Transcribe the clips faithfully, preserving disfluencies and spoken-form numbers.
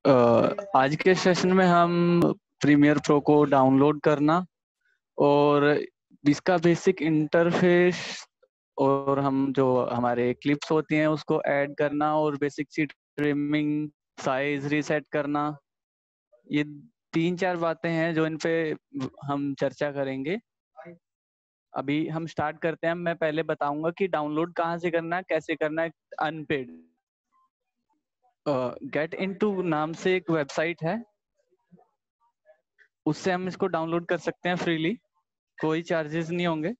अ, आज के सेशन में हम प्रीमियर प्रो को डाउनलोड करना और इसका बेसिक इंटरफेस और हम जो हमारे क्लिप्स होती हैं उसको ऐड करना और बेसिक सी ट्रिमिंग साइज रीसेट करना, ये तीन चार बातें हैं जो इन पे हम चर्चा करेंगे। अभी हम स्टार्ट करते हैं। मैं पहले बताऊंगा कि डाउनलोड कहाँ से करना है, कैसे करना है। अनपेड गेट इनटू नाम से एक वेबसाइट है, उससे हम इसको डाउनलोड कर सकते हैं फ्रीली, कोई चार्जेस नहीं होंगे।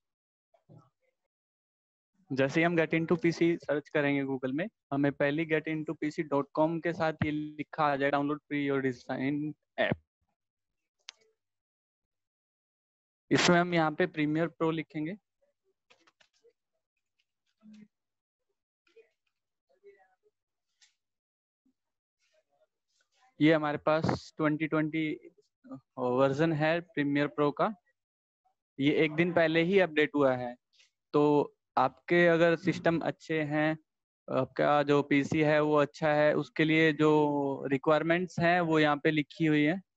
जैसे ही हम get into PC search करेंगे गूगल में, हमें पहली get into PC dot com के साथ ये लिखा आ जाए download free your design app. इसमें हम यहाँ पे प्रीमियर प्रो लिखेंगे। ये हमारे पास ट्वेंटी ट्वेंटी वर्जन है प्रीमियर प्रो का। ये एक दिन पहले ही अपडेट हुआ है, तो आपके अगर सिस्टम अच्छे हैं, आपका जो पीसी है वो अच्छा है, उसके लिए जो रिक्वायरमेंट्स हैं वो यहाँ पे लिखी हुई है।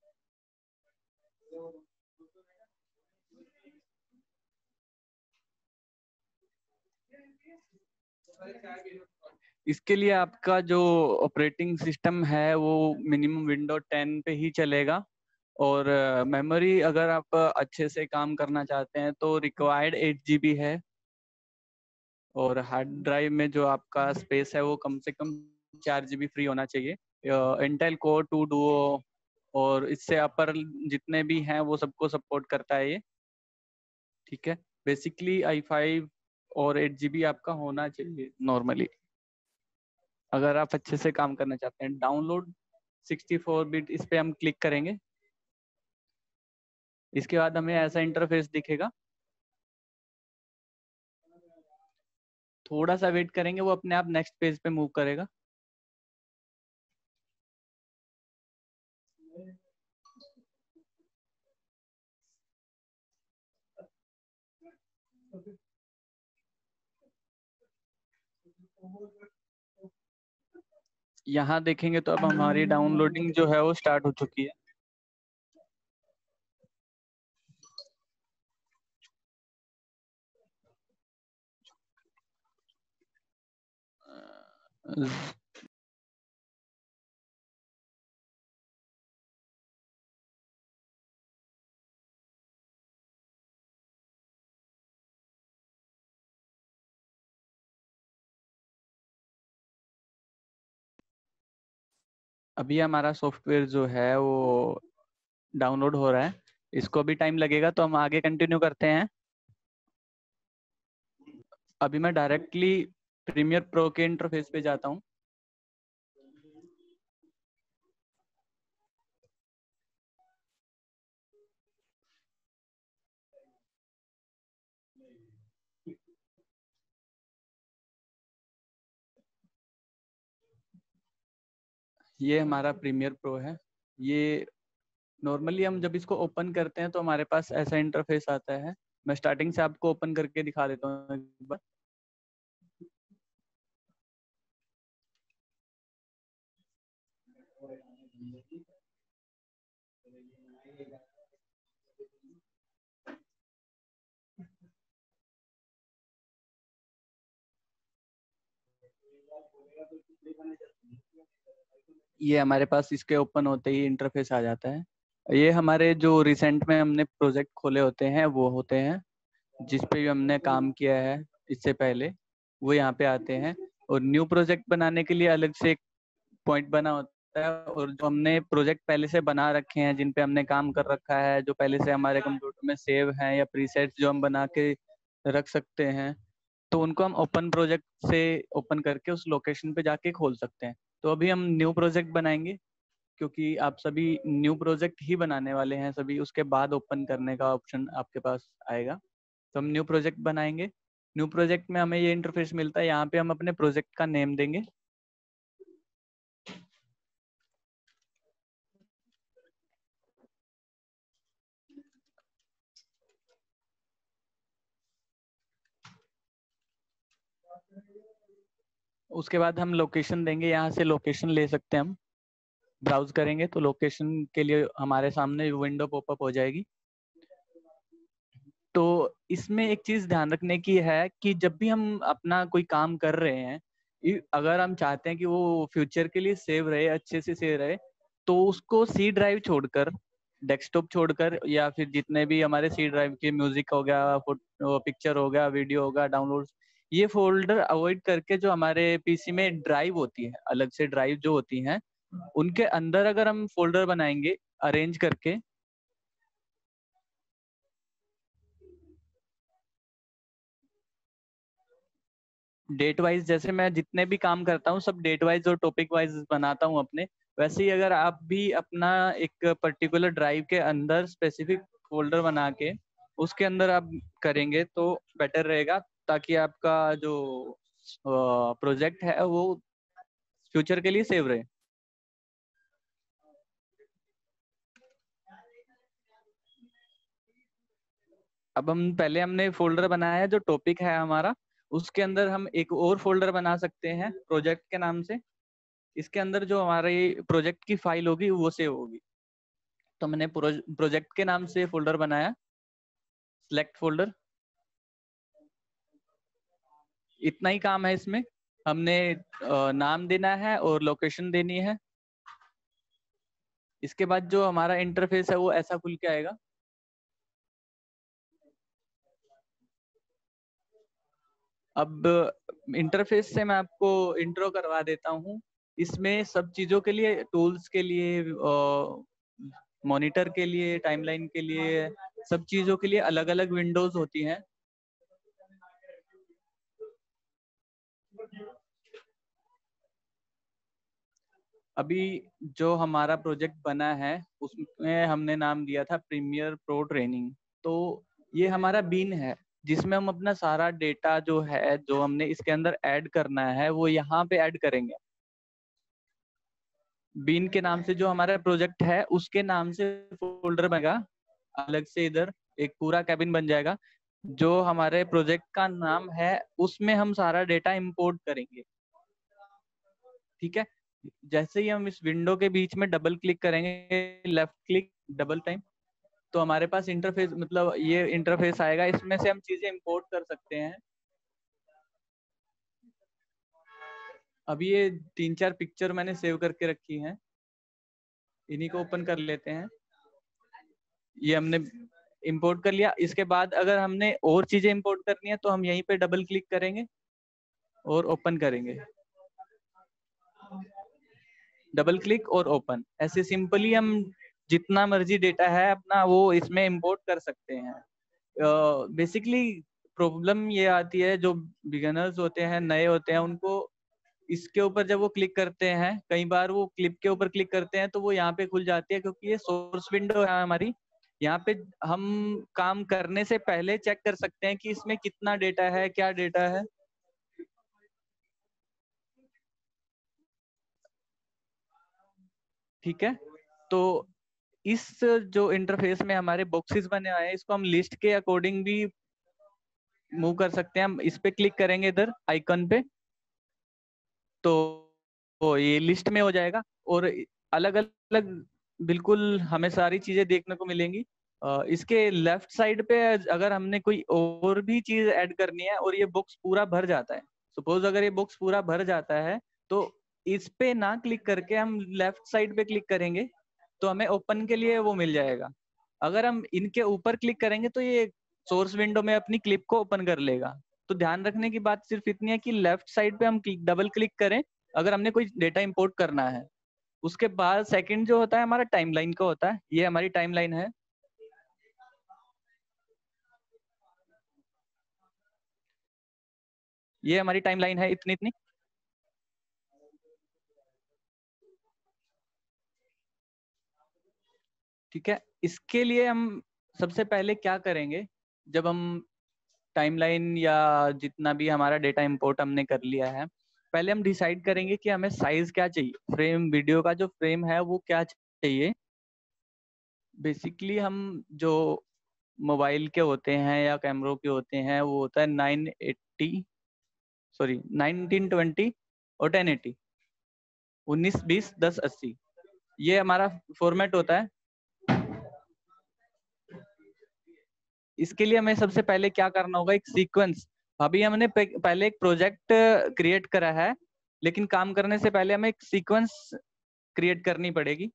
इसके लिए आपका जो ऑपरेटिंग सिस्टम है वो मिनिमम विंडो टेन पे ही चलेगा, और मेमोरी अगर आप अच्छे से काम करना चाहते हैं तो रिक्वायर्ड एट जी बी है, और हार्ड ड्राइव में जो आपका स्पेस है वो कम से कम चार जी बी फ्री होना चाहिए। इंटेल कोर टू डुओ और इससे अपर जितने भी हैं वो सबको सपोर्ट करता है ये, ठीक है। बेसिकली आई फाइव और एट जी बी आपका होना चाहिए नॉर्मली, अगर आप अच्छे से काम करना चाहते हैं। डाउनलोड सिक्सटी फोर बिट, इस पे हम क्लिक करेंगे। इसके बाद हमें ऐसा इंटरफेस दिखेगा। थोड़ा सा वेट करेंगे, वो अपने आप नेक्स्ट पेज पे मूव करेगा। यहाँ देखेंगे तो अब हमारी डाउनलोडिंग जो है वो स्टार्ट हो चुकी है। अभी हमारा सॉफ्टवेयर जो है वो डाउनलोड हो रहा है, इसको भी टाइम लगेगा, तो हम आगे कंटिन्यू करते हैं। अभी मैं डायरेक्टली प्रीमियर प्रो के इंटरफेस पे जाता हूँ। ये हमारा प्रीमियर प्रो है। ये नॉर्मली हम जब इसको ओपन करते हैं तो हमारे पास ऐसा इंटरफेस आता है। मैं स्टार्टिंग से आपको ओपन करके दिखा देता हूँ एक बार। ये हमारे पास इसके ओपन होते ही इंटरफेस आ जाता है। ये हमारे जो रिसेंट में हमने प्रोजेक्ट खोले होते हैं वो होते हैं, जिस पे भी हमने काम किया है इससे पहले, वो यहाँ पे आते हैं। और न्यू प्रोजेक्ट बनाने के लिए अलग से एक पॉइंट बना होता है, और जो हमने प्रोजेक्ट पहले से बना रखे हैं, जिन पे हमने काम कर रखा है, जो पहले से हमारे कंप्यूटर में सेव हैं, या प्रीसेट्स जो हम बना के रख सकते हैं, तो उनको हम ओपन प्रोजेक्ट से ओपन करके उस लोकेशन पे जाके खोल सकते हैं। तो अभी हम न्यू प्रोजेक्ट बनाएंगे, क्योंकि आप सभी न्यू प्रोजेक्ट ही बनाने वाले हैं सभी, उसके बाद ओपन करने का ऑप्शन आपके पास आएगा। तो हम न्यू प्रोजेक्ट बनाएंगे। न्यू प्रोजेक्ट में हमें ये इंटरफेस मिलता है, यहाँ पे हम अपने प्रोजेक्ट का नेम देंगे। उसके बाद हम लोकेशन देंगे, यहाँ से लोकेशन ले सकते हैं हम। ब्राउज करेंगे तो लोकेशन के लिए हमारे सामने विंडो पॉपअप हो जाएगी। तो इसमें एक चीज ध्यान रखने की है कि जब भी हम अपना कोई काम कर रहे हैं, इ- अगर हम चाहते हैं कि वो फ्यूचर के लिए सेव रहे, अच्छे से सेव रहे, तो उसको सी ड्राइव छोड़कर, डेस्कटॉप छोड़कर, या फिर जितने भी हमारे सी ड्राइव के म्यूजिक हो गया, पिक्चर हो गया, वीडियो होगा, डाउनलोड, ये फोल्डर अवॉइड करके जो हमारे पीसी में ड्राइव होती है, अलग से ड्राइव जो होती हैं, उनके अंदर अगर हम फोल्डर बनाएंगे अरेंज करके, डेट वाइज, जैसे मैं जितने भी काम करता हूँ सब डेट वाइज और टॉपिक वाइज बनाता हूँ अपने, वैसे ही अगर आप भी अपना एक पर्टिकुलर ड्राइव के अंदर स्पेसिफिक फोल्डर बना के उसके अंदर आप करेंगे तो बेटर रहेगा, ताकि आपका जो प्रोजेक्ट है वो फ्यूचर के लिए सेव रहे। अब हम पहले हमने फोल्डर बनाया है जो टॉपिक है हमारा, उसके अंदर हम एक और फोल्डर बना सकते हैं प्रोजेक्ट के नाम से। इसके अंदर जो हमारे प्रोजेक्ट की फाइल होगी वो सेव होगी। तो मैंने प्रोजेक्ट के नाम से फोल्डर बनाया, सिलेक्ट फोल्डर। इतना ही काम है इसमें, हमने नाम देना है और लोकेशन देनी है। इसके बाद जो हमारा इंटरफेस है वो ऐसा खुल के आएगा। अब इंटरफेस से मैं आपको इंट्रो करवा देता हूँ। इसमें सब चीजों के लिए, टूल्स के लिए, मॉनिटर के लिए, टाइमलाइन के लिए, सब चीजों के लिए अलग अलग विंडोज होती हैं। अभी जो हमारा प्रोजेक्ट बना है उसमें हमने नाम दिया था प्रीमियर प्रो ट्रेनिंग। तो ये हमारा बीन है जिसमें हम अपना सारा डेटा जो है, जो हमने इसके अंदर ऐड करना है, वो यहाँ पे ऐड करेंगे। बीन के नाम से जो हमारा प्रोजेक्ट है उसके नाम से फोल्डर बनेगा अलग से, इधर एक पूरा कैबिन बन जाएगा। जो हमारे प्रोजेक्ट का नाम है उसमें हम सारा डेटा इंपोर्ट करेंगे। ठीक है, जैसे ही हम इस विंडो के बीच में डबल क्लिक करेंगे, लेफ्ट क्लिक डबल टाइम, तो हमारे पास इंटरफेस, मतलब ये इंटरफेस आएगा। इसमें से हम चीजें इंपोर्ट कर सकते हैं। अभी ये तीन चार पिक्चर मैंने सेव करके रखी हैं, इन्हीं को ओपन कर लेते हैं। ये हमने इंपोर्ट कर लिया। इसके बाद अगर हमने और चीजें इंपोर्ट करनी है तो हम यहीं पे डबल क्लिक करेंगे और ओपन करेंगे, डबल क्लिक और ओपन। ऐसे सिंपली हम जितना मर्जी डेटा है अपना वो इसमें इंपोर्ट कर सकते हैं। बेसिकली प्रॉब्लम ये आती है, जो बिगिनर्स होते हैं, नए होते हैं, उनको इसके ऊपर जब वो क्लिक करते हैं, कई बार वो क्लिप के ऊपर क्लिक करते हैं तो वो यहाँ पे खुल जाती है, क्योंकि ये सोर्स विंडो है हमारी। यहाँ पे हम काम करने से पहले चेक कर सकते हैं कि इसमें कितना डेटा है, क्या डेटा है। ठीक है, तो इस जो इंटरफेस में हमारे बॉक्सेस बने हुए हैं, इसको हम लिस्ट के अकॉर्डिंग भी मूव कर सकते हैं। हम इस पे क्लिक करेंगे इधर आइकन पे, तो, तो ये लिस्ट में हो जाएगा और अलग अलग बिल्कुल हमें सारी चीजें देखने को मिलेंगी। अ, इसके लेफ्ट साइड पे अगर हमने कोई और भी चीज ऐड करनी है और ये बॉक्स पूरा भर जाता है, सपोज अगर ये बॉक्स पूरा भर जाता है, तो इस पे ना क्लिक करके हम लेफ्ट साइड पे क्लिक करेंगे तो हमें ओपन के लिए वो मिल जाएगा। अगर हम इनके ऊपर क्लिक करेंगे तो ये सोर्स विंडो में अपनी क्लिप को ओपन कर लेगा। तो ध्यान रखने की बात सिर्फ इतनी है कि लेफ्ट साइड पे हम डबल क्लिक करें अगर हमने कोई डेटा इंपोर्ट करना है। उसके बाद सेकंड जो होता है हमारा टाइमलाइन का होता है। ये हमारी टाइमलाइन है। ये हमारी टाइमलाइन है, इतनी इतनी। ठीक है, इसके लिए हम सबसे पहले क्या करेंगे, जब हम टाइमलाइन या जितना भी हमारा डेटा इंपोर्ट हमने कर लिया है, पहले हम डिसाइड करेंगे कि हमें साइज क्या चाहिए, फ्रेम, वीडियो का जो फ्रेम है वो क्या चाहिए। बेसिकली हम जो मोबाइल के होते हैं या कैमरों के होते हैं वो होता है nine eighty, sorry nineteen twenty और टेन एटी, उन्नीस बीस दस अस्सी। ये हमारा फॉर्मेट होता है। इसके लिए हमें सबसे पहले क्या करना होगा, एक सीक्वेंस। अभी हमने पहले एक प्रोजेक्ट क्रिएट करा है, लेकिन काम करने से पहले हमें एक सीक्वेंस क्रिएट करनी पड़ेगी।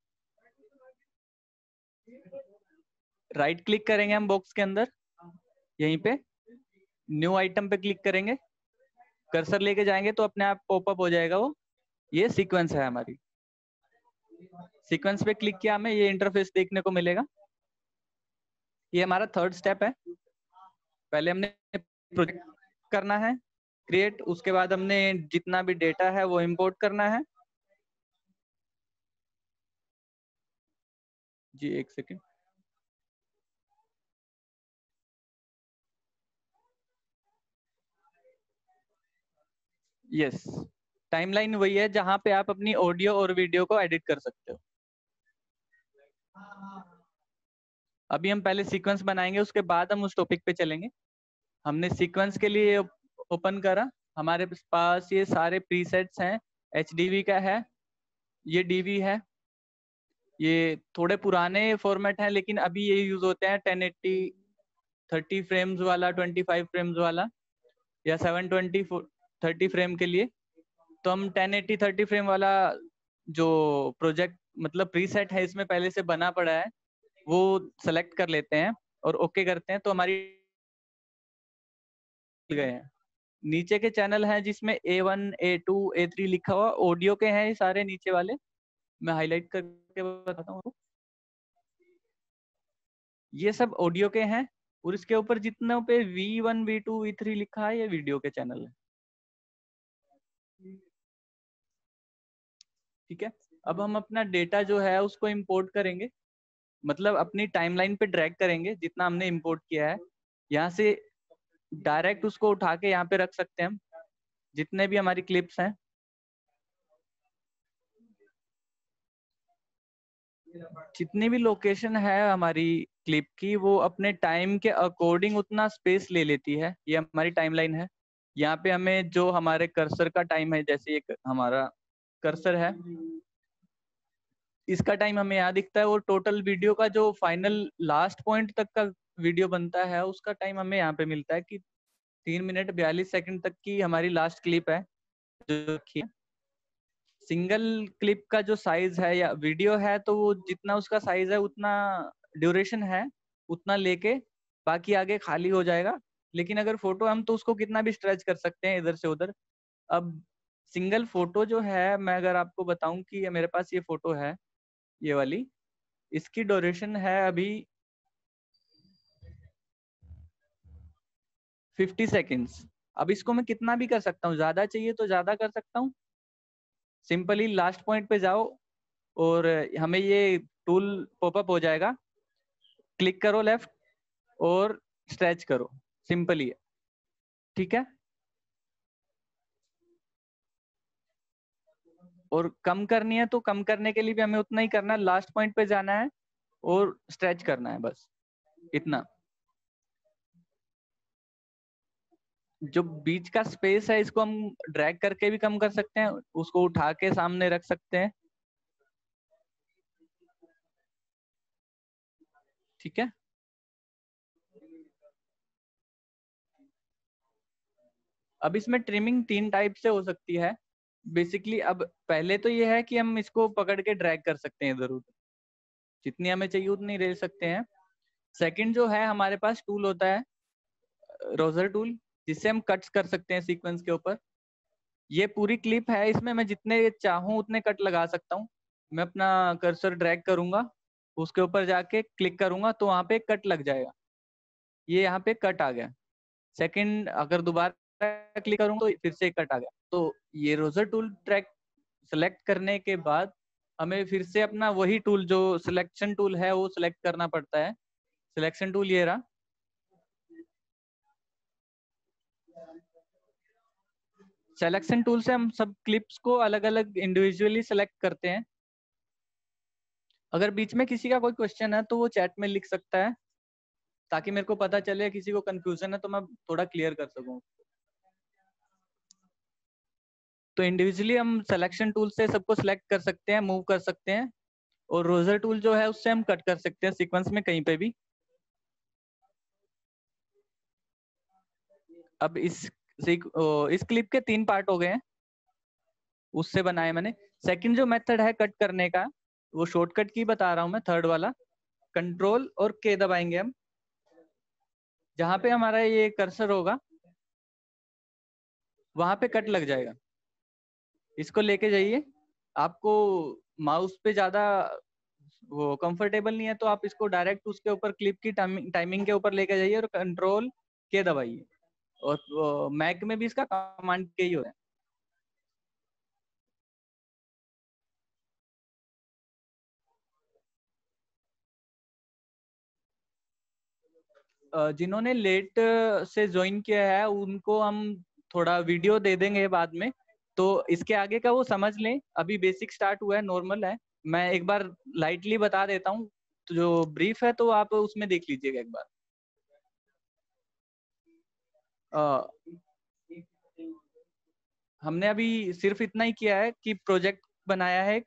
राइट क्लिक करेंगे हम बॉक्स के अंदर, यहीं पे न्यू आइटम पे क्लिक करेंगे, कर्सर लेके जाएंगे तो अपने आप पॉपअप हो जाएगा वो, ये सीक्वेंस है हमारी। सीक्वेंस पे क्लिक किया, हमें ये इंटरफेस देखने को मिलेगा। ये हमारा थर्ड स्टेप है। पहले हमने प्रोजेक्ट करना है क्रिएट, उसके बाद हमने जितना भी डेटा है वो इंपोर्ट करना है। जी एक सेकेंड। यस, टाइमलाइन वही है जहां पे आप अपनी ऑडियो और वीडियो को एडिट कर सकते हो। अभी हम पहले सीक्वेंस बनाएंगे, उसके बाद हम उस टॉपिक पे चलेंगे। हमने सीक्वेंस के लिए ओपन करा, हमारे पास ये सारे प्रीसेट्स हैं। एच डी वी का है, ये डी वी है, ये थोड़े पुराने फॉर्मेट हैं, लेकिन अभी ये यूज होते हैं टेन एट्टी थर्टी फ्रेम्स वाला, ट्वेंटी फाइव फ्रेम्स वाला, या सेवन ट्वेंटी थर्टी फ्रेम के लिए। तो हम टेन एट्टी थर्टी फ्रेम वाला जो प्रोजेक्ट मतलब प्रीसेट है इसमें पहले से बना पड़ा है, वो सेलेक्ट कर लेते हैं और ओके करते हैं, तो हमारी गए हैं। नीचे के चैनल हैं जिसमें A one A two A three लिखा हुआ, ऑडियो के हैं ये सारे नीचे वाले, मैं हाईलाइट करके बताता हूँ। ये सब ऑडियो के हैं, और इसके ऊपर जितने पे V one V two V three लिखा है ये वीडियो के चैनल है। ठीक है, अब हम अपना डेटा जो है उसको इंपोर्ट करेंगे, मतलब अपनी टाइमलाइन पे ड्रैग करेंगे जितना हमने इंपोर्ट किया है। यहाँ से डायरेक्ट उसको उठा के यहाँ पे रख सकते हैं हम, जितने भी हमारी क्लिप्स हैं। जितनी भी लोकेशन है हमारी क्लिप की, वो अपने टाइम के अकॉर्डिंग उतना स्पेस ले लेती है। ये हमारी टाइमलाइन है। यहाँ पे हमें जो हमारे कर्सर का टाइम है, जैसे एक हमारा कर्सर है, इसका टाइम हमें यहाँ दिखता है, और टोटल वीडियो का जो फाइनल लास्ट पॉइंट तक का वीडियो बनता है उसका टाइम हमें यहाँ पे मिलता है कि तीन मिनट बयालीस सेकंड तक की हमारी लास्ट क्लिप है जो रखी है। सिंगल क्लिप का जो साइज है या वीडियो है, तो वो जितना उसका साइज है उतना ड्यूरेशन है, उतना लेके बाकी आगे खाली हो जाएगा। लेकिन अगर फोटो हम तो उसको कितना भी स्ट्रेच कर सकते हैं इधर से उधर। अब सिंगल फोटो जो है, मैं अगर आपको बताऊं कि ये मेरे पास ये फोटो है, ये वाली, इसकी ड्यूरेशन है अभी फिफ्टी सेकेंड्स। अब इसको मैं कितना भी कर सकता हूँ, ज्यादा चाहिए तो ज्यादा कर सकता हूँ। सिंपली लास्ट पॉइंट पे जाओ और हमें ये टूल पॉपअप हो जाएगा, क्लिक करो लेफ्ट और स्ट्रेच करो, सिंपली है। ठीक है, और कम करनी है तो कम करने के लिए भी हमें उतना ही करना है, लास्ट पॉइंट पे जाना है और स्ट्रेच करना है, बस इतना। जो बीच का स्पेस है इसको हम ड्रैग करके भी कम कर सकते हैं, उसको उठा के सामने रख सकते हैं। ठीक है, अब इसमें ट्रिमिंग तीन टाइप से हो सकती है बेसिकली। अब पहले तो ये है कि हम इसको पकड़ के ड्रैग कर सकते हैं इधर उधर, जितनी हमें चाहिए उतनी ले सकते हैं। सेकंड जो है, हमारे पास टूल होता है रोजर टूल, जिससे हम कट्स कर सकते हैं सीक्वेंस के ऊपर। ये पूरी क्लिप है, इसमें मैं जितने चाहूँ उतने कट लगा सकता हूँ। मैं अपना कर्सर ड्रैग करूंगा, उसके ऊपर जाके क्लिक करूंगा तो वहां पे कट लग जाएगा, ये यहाँ पे कट आ गया। सेकंड अगर दोबारा क्लिक करूंगा तो फिर से कट आ गया। तो ये रोजर टूल ट्रैक सेलेक्ट करने के बाद हमें फिर से अपना वही टूल जो सिलेक्शन टूल है वो सिलेक्ट करना पड़ता है। सिलेक्शन टूल ये रहा। सिलेक्शन टूल से हम सब क्लिप्स को अलग अलग इंडिविजुअली सेलेक्ट करते हैं। अगर बीच में किसी का कोई क्वेश्चन है तो वो चैट में लिख सकता है, ताकि मेरे को पता चले, किसी को कंफ्यूजन है तो मैं थोड़ा क्लियर कर सकूं। तो इंडिविजुअली हम सिलेक्शन टूल से सबको सिलेक्ट कर सकते हैं, मूव कर सकते हैं। और रोजर टूल जो है उससे हम कट कर सकते हैं सीक्वेंस में कहीं पे भी। अब इस इस क्लिप के तीन पार्ट हो गए हैं, उससे बनाए मैंने। सेकंड जो मेथड है कट करने का, वो शॉर्टकट की बता रहा हूं मैं, थर्ड वाला। कंट्रोल और के दबाएंगे हम, जहां पे हमारा ये कर्सर होगा वहां पे कट लग जाएगा। इसको लेके जाइए। आपको माउस पे ज्यादा वो कंफर्टेबल नहीं है तो आप इसको डायरेक्ट उसके ऊपर क्लिप की टाइमिंग के ऊपर लेके जाइए और कंट्रोल के दबाइए। और मैक में भी इसका कमांड के ही होता है। जिन्होंने लेट से ज्वाइन किया है उनको हम थोड़ा वीडियो दे देंगे बाद में, तो इसके आगे का वो समझ लें। अभी बेसिक स्टार्ट हुआ है, नॉर्मल है। मैं एक बार लाइटली बता देता हूँ, तो जो ब्रीफ है तो आप उसमें देख लीजिएगा एक बार। आ, हमने अभी सिर्फ इतना ही किया है कि प्रोजेक्ट बनाया है, एक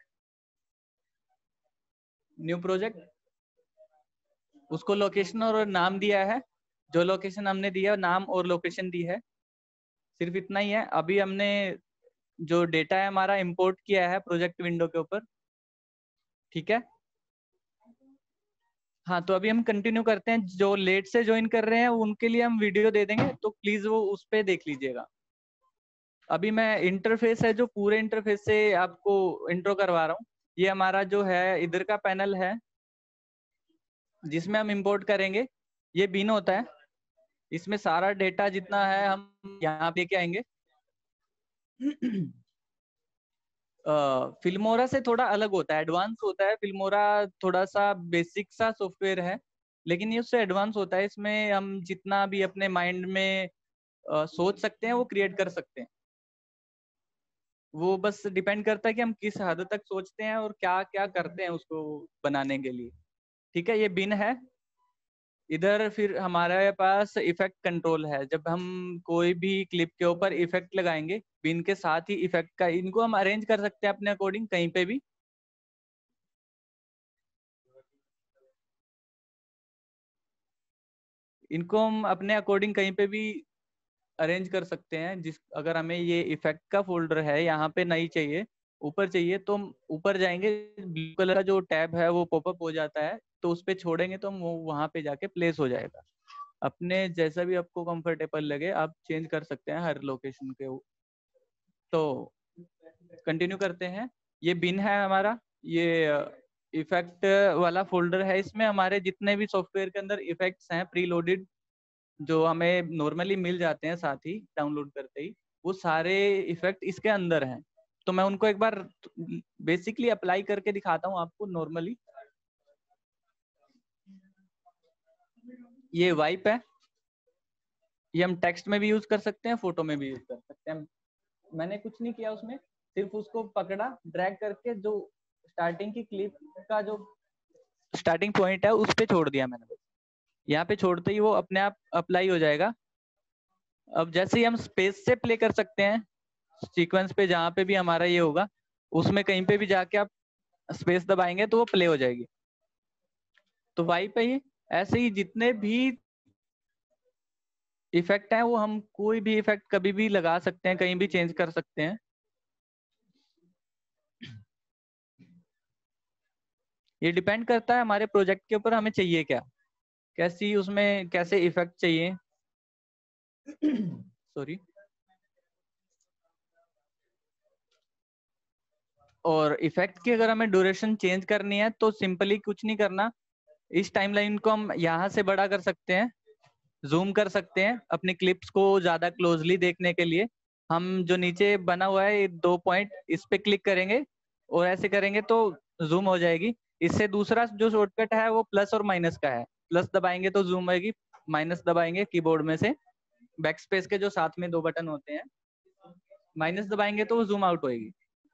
न्यू प्रोजेक्ट, उसको लोकेशन और नाम दिया है। जो लोकेशन हमने दिया नाम और लोकेशन दी है, सिर्फ इतना ही है। अभी हमने जो डेटा है हमारा इंपोर्ट किया है प्रोजेक्ट विंडो के ऊपर, ठीक है। हाँ, तो अभी हम कंटिन्यू करते हैं। जो लेट से ज्वाइन कर रहे हैं उनके लिए हम वीडियो दे देंगे, तो प्लीज वो उस पे देख लीजिएगा। अभी मैं इंटरफेस है जो पूरे इंटरफेस से आपको इंट्रो करवा रहा हूँ। ये हमारा जो है इधर का पैनल है जिसमें हम इंपोर्ट करेंगे। ये बिन होता है, इसमें सारा डेटा जितना है हम यहाँ पे लेके आएंगे। फिल्मोरा से थोड़ा अलग होता है, एडवांस होता है। फिल्मोरा थोड़ा सा बेसिक सा सॉफ्टवेयर है, लेकिन ये उससे एडवांस होता है। इसमें हम जितना भी अपने माइंड में आ, सोच सकते हैं वो क्रिएट कर सकते हैं। वो बस डिपेंड करता है कि हम किस हद तक सोचते हैं और क्या क्या करते हैं उसको बनाने के लिए। ठीक है, ये बिन है। इधर फिर हमारे पास इफेक्ट कंट्रोल है। जब हम कोई भी क्लिप के ऊपर इफेक्ट लगाएंगे बिन के साथ ही इफेक्ट का, इनको हम अरेंज कर सकते हैं अपने अकॉर्डिंग कहीं पे भी। इनको हम अपने अकॉर्डिंग कहीं पे भी अरेंज कर सकते हैं। जिस अगर हमें ये इफेक्ट का फोल्डर है यहाँ पे नहीं चाहिए, ऊपर चाहिए, तो हम ऊपर जाएंगे, ब्लू कलर का जो टैब है वो पॉपअप हो जाता है, तो उस पे छोड़ेंगे तो हम वो वहां पे जाके प्लेस हो जाएगा। अपने जैसा भी आपको कंफर्टेबल लगे आप चेंज कर सकते हैं हर लोकेशन के। तो कंटिन्यू करते हैं। ये बिन है हमारा, ये इफेक्ट वाला फोल्डर है। इसमें हमारे जितने भी सॉफ्टवेयर के अंदर इफेक्ट्स हैं प्री लोडेड, जो हमें नॉर्मली मिल जाते हैं साथ ही डाउनलोड करते ही, वो सारे इफेक्ट इसके अंदर हैं। तो मैं उनको एक बार बेसिकली अप्लाई करके दिखाता हूँ आपको नॉर्मली। ये वाइप है, ये हम टेक्स्ट में भी यूज कर सकते हैं, फोटो में भी यूज कर सकते हैं। मैंने कुछ नहीं किया उसमें, सिर्फ उसको पकड़ा, ड्रैग करके जो स्टार्टिंग की क्लिप का जो स्टार्टिंग पॉइंट है उस पे छोड़ दिया मैंने। यहाँ पे छोड़ते ही वो अपने आप अप्लाई हो जाएगा। अब जैसे ही हम स्पेस से प्ले कर सकते हैं सीक्वेंस पे, जहाँ पे भी हमारा ये होगा उसमें कहीं पे भी जाके आप स्पेस दबाएंगे तो वो प्ले हो जाएगी। तो वाई पे ही ऐसे ही जितने भी इफेक्ट हैं वो हम कोई भी इफेक्ट कभी भी लगा सकते हैं, कहीं भी चेंज कर सकते हैं। ये डिपेंड करता है हमारे प्रोजेक्ट के ऊपर हमें चाहिए क्या, कैसी उसमें कैसे इफेक्ट चाहिए। सॉरी। और इफेक्ट की अगर हमें ड्यूरेशन चेंज करनी है तो सिंपली कुछ नहीं करना, इस टाइमलाइन को हम यहाँ से बड़ा कर सकते हैं, जूम कर सकते हैं अपनी क्लिप्स को ज्यादा क्लोजली देखने के लिए। हम जो नीचे बना हुआ है दो पॉइंट, इस पे क्लिक करेंगे और ऐसे करेंगे तो जूम हो जाएगी। इससे दूसरा जो शॉर्टकट है वो प्लस और माइनस का है। प्लस दबाएंगे तो जूम होगी, माइनस दबाएंगे कीबोर्ड में से बैक स्पेस के जो साथ में दो बटन होते हैं, माइनस दबाएंगे तो वो जूम आउट होएगी।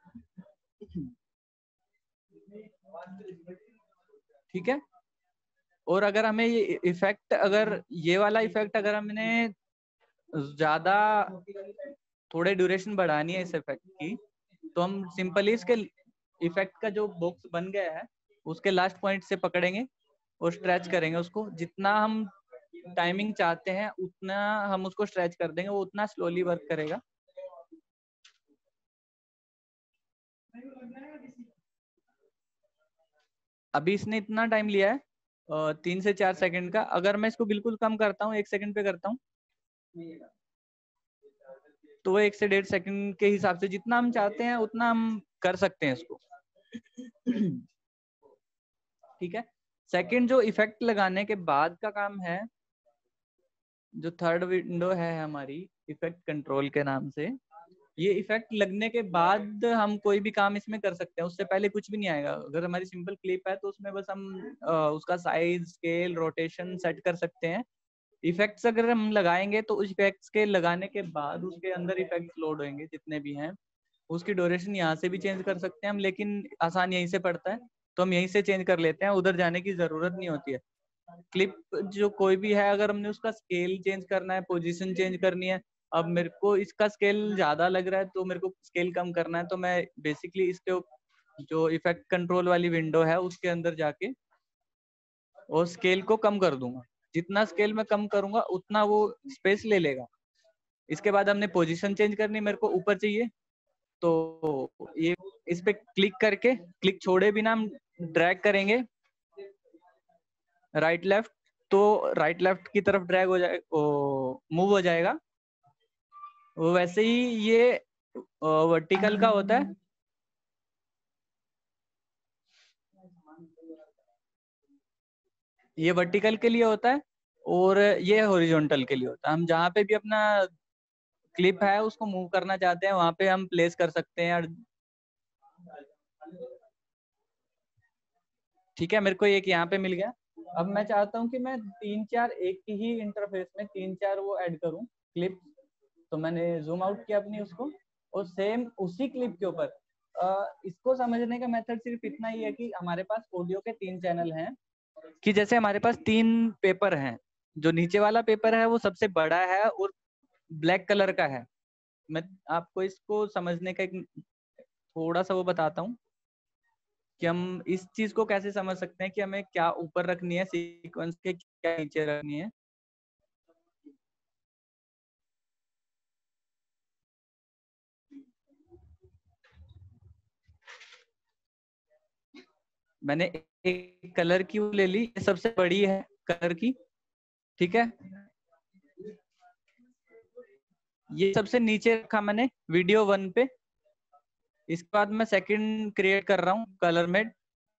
ठीक है। और अगर हमें ये इफेक्ट, अगर ये वाला इफेक्ट अगर हमने ज्यादा थोड़े ड्यूरेशन बढ़ानी है इस इफेक्ट की, तो हम सिंपली इसके इफेक्ट का जो बॉक्स बन गया है उसके लास्ट पॉइंट से पकड़ेंगे और स्ट्रेच करेंगे उसको। जितना हम टाइमिंग चाहते हैं उतना हम उसको स्ट्रेच कर देंगे, वो उतना स्लोली वर्क करेगा। अभी इसने इतना टाइम लिया है तीन से चार सेकंड का। अगर मैं इसको बिल्कुल कम करता हूँ, एक सेकंड पे करता हूँ, तो वो एक से डेढ़ सेकंड के हिसाब से जितना हम चाहते हैं उतना हम कर सकते हैं इसको। ठीक है। सेकंड जो इफेक्ट लगाने के बाद का काम है, जो थर्ड विंडो है हमारी इफेक्ट कंट्रोल के नाम से, ये इफेक्ट लगने के बाद हम कोई भी काम इसमें कर सकते हैं, उससे पहले कुछ भी नहीं आएगा। अगर हमारी सिंपल क्लिप है तो उसमें बस हम आ, उसका साइज, स्केल, रोटेशन सेट कर सकते हैं। इफेक्ट्स अगर हम लगाएंगे तो उस इफेक्ट्स के लगाने के बाद उसके अंदर इफेक्ट्स लोड होंगे जितने भी हैं, उसकी ड्यूरेशन यहाँ से भी चेंज कर सकते हैं हम, लेकिन आसान यहीं से पड़ता है तो हम यहीं से चेंज कर लेते हैं, उधर जाने की जरूरत नहीं होती है। क्लिप जो कोई भी है, अगर हमने उसका स्केल चेंज करना है, पोजीशन चेंज करनी है, अब मेरे को इसका स्केल ज्यादा लग रहा है तो मेरे को स्केल कम करना है, तो मैं बेसिकली इसके जो इफेक्ट कंट्रोल वाली विंडो है उसके अंदर जाके और स्केल को कम कर दूंगा। जितना स्केल में कम करूंगा उतना वो स्पेस ले लेगा। इसके बाद हमने पोजीशन चेंज करनी, मेरे को ऊपर चाहिए तो ये इस पे क्लिक करके, क्लिक छोड़े बिना हम ड्रैग करेंगे राइट लेफ्ट, तो राइट लेफ्ट की तरफ ड्रैग हो जाए, मूव हो जाएगा। वो वैसे ही ये वर्टिकल का होता है, ये वर्टिकल के लिए होता है और ये हॉरिजॉन्टल के लिए होता है। हम जहाँ पे भी अपना क्लिप है उसको मूव करना चाहते हैं वहां पे हम प्लेस कर सकते हैं। ठीक है, मेरे को एक यहाँ पे मिल गया। अब मैं चाहता हूँ कि मैं तीन चार एक ही इंटरफेस में तीन चार वो ऐड करूँ क्लिप, तो मैंने जूम आउट किया अपनी उसको और सेम उसी क्लिप के ऊपर। इसको समझने का मेथड सिर्फ इतना ही है कि हमारे पास ऑडियो के तीन चैनल हैं, कि जैसे हमारे पास तीन पेपर हैं, जो नीचे वाला पेपर है वो सबसे बड़ा है और ब्लैक कलर का है। मैं आपको इसको समझने का एक थोड़ा सा वो बताता हूँ कि हम इस चीज को कैसे समझ सकते हैं कि हमें क्या ऊपर रखनी है सीक्वेंस के, क्या नीचे रखनी है। मैंने एक कलर की वो ले ली, ये सबसे बड़ी है कलर की। ठीक है, ये सबसे नीचे रखा मैंने वीडियो वन पे। इसके बाद मैं सेकंड क्रिएट कर रहा हूँ कलर मेड।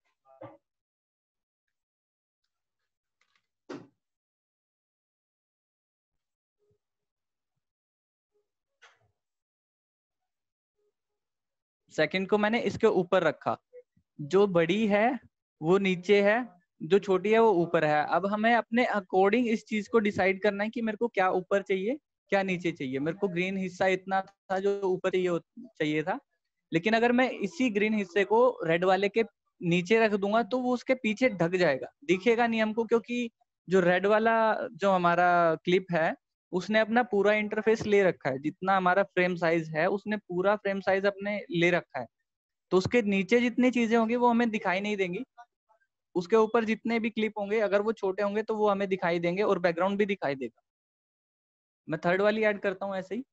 सेकंड को मैंने इसके ऊपर रखा, जो बड़ी है वो नीचे है, जो छोटी है वो ऊपर है। अब हमें अपने अकॉर्डिंग इस चीज को डिसाइड करना है कि मेरे को क्या ऊपर चाहिए क्या नीचे चाहिए। मेरे को ग्रीन हिस्सा इतना था जो ऊपर चाहिए चाहिए था, लेकिन अगर मैं इसी ग्रीन हिस्से को रेड वाले के नीचे रख दूंगा तो वो उसके पीछे ढक जाएगा, दिखेगा नहीं हमको, क्योंकि जो रेड वाला जो हमारा क्लिप है उसने अपना पूरा इंटरफेस ले रखा है। जितना हमारा फ्रेम साइज है उसने पूरा फ्रेम साइज अपने ले रखा है, तो उसके नीचे जितनी चीजें होंगी वो हमें दिखाई नहीं देंगी। उसके ऊपर जितने भी क्लिप होंगे अगर वो छोटे होंगे तो वो हमें दिखाई देंगे और बैकग्राउंड भी दिखाई देगा। मैं थर्ड वाली ऐड करता हूँ ऐसे ही।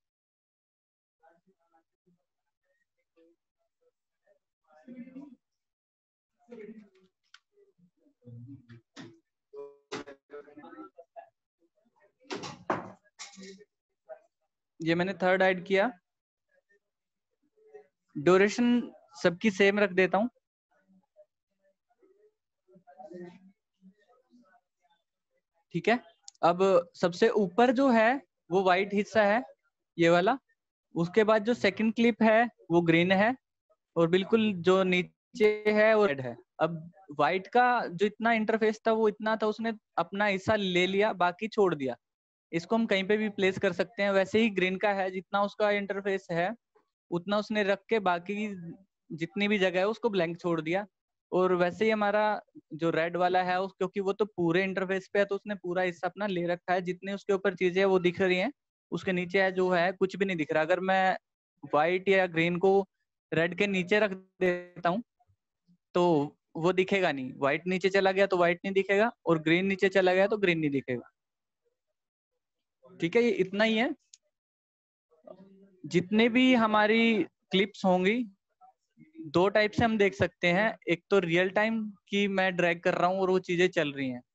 ये मैंने थर्ड ऐड किया। ड्यूरेशन सबकी सेम रख देता हूँ। ठीक है, अब सबसे ऊपर जो है वो व्हाइट हिस्सा है ये वाला, उसके बाद जो सेकंड क्लिप है वो ग्रीन है और बिल्कुल जो नीचे है वो रेड है। अब व्हाइट का जो इतना इंटरफेस था वो इतना था, उसने अपना हिस्सा ले लिया, बाकी छोड़ दिया। इसको हम कहीं पे भी प्लेस कर सकते हैं। वैसे ही ग्रीन का है, जितना उसका इंटरफेस है उतना उसने रख के बाकी जितनी भी जगह है उसको ब्लैंक छोड़ दिया। और वैसे ही हमारा जो रेड वाला है उस, क्योंकि वो तो पूरे इंटरफेस पे है तो उसने पूरा हिस्सा अपना ले रखा है, जितने उसके ऊपर चीजें है वो दिख रही हैं, उसके नीचे है जो है कुछ भी नहीं दिख रहा। अगर मैं व्हाइट या ग्रीन को रेड के नीचे रख देता हूँ तो वो दिखेगा नहीं, व्हाइट नीचे चला गया तो व्हाइट नहीं दिखेगा, और ग्रीन नीचे चला गया तो ग्रीन नहीं दिखेगा। ठीक है, ये इतना ही है। जितने भी हमारी क्लिप्स होंगी दो टाइप से हम देख सकते हैं, एक तो रियल टाइम की मैं ड्रैग कर रहा हूँ और वो चीजें चल रही हैं।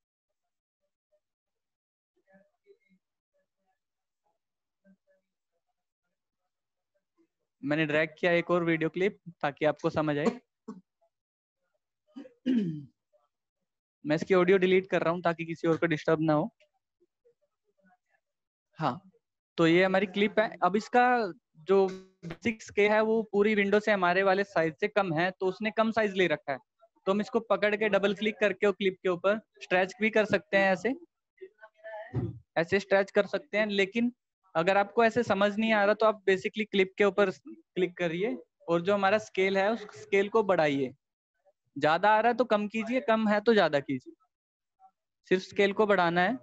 मैंने ड्रैग किया एक और वीडियो क्लिप ताकि आपको समझ आए। मैं इसकी ऑडियो डिलीट कर रहा हूँ ताकि किसी और को डिस्टर्ब ना हो। हाँ, तो ये हमारी क्लिप है। अब इसका जो बेसिक स्केल है वो पूरी विंडो से हमारे वाले साइज से कम है, तो उसने कम साइज ले रखा है। तो हम इसको पकड़ के डबल क्लिक करके क्लिप के ऊपर स्ट्रेच भी कर सकते हैं, ऐसे ऐसे स्ट्रेच कर सकते हैं। लेकिन अगर आपको ऐसे समझ नहीं आ रहा तो आप बेसिकली क्लिप के ऊपर क्लिक करिए और जो हमारा स्केल है उस स्केल को बढ़ाइए। ज्यादा आ रहा है तो कम कीजिए, कम है तो ज्यादा कीजिए, सिर्फ स्केल को बढ़ाना है।